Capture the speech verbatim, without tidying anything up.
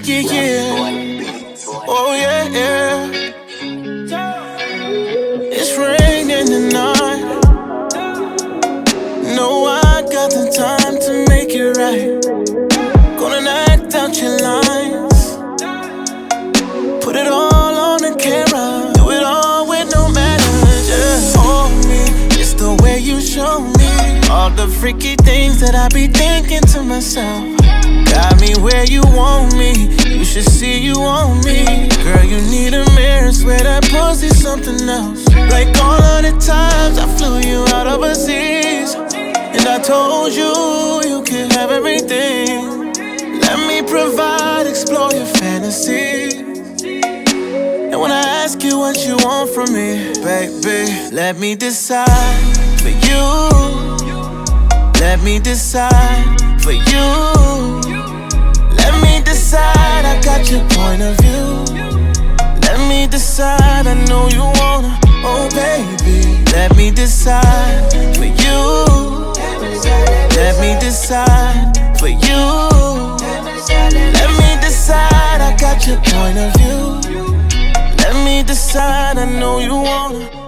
Yeah, yeah. Oh, yeah, yeah. It's raining tonight. No, I got the time to make it right. Gonna act out your lines. Put it all on the camera. Do it all with no manners, yeah. Oh, me, it's the way you show me all the freaky things that I be thinking to myself. Got me where you want me. You should see you want me. Girl, you need a mirror. Swear that pussy's something else. Like all of the times I flew you out overseas, and I told you you can have everything. Let me provide, explore your fantasy. And when I ask you what you want from me, baby, let me decide for you. Let me decide for you. Let me decide, I got your point of view. Let me decide, I know you wanna, oh baby. Let me decide for you. Let me decide for you. Let me decide, I got your point of view. Let me decide, I know you wanna.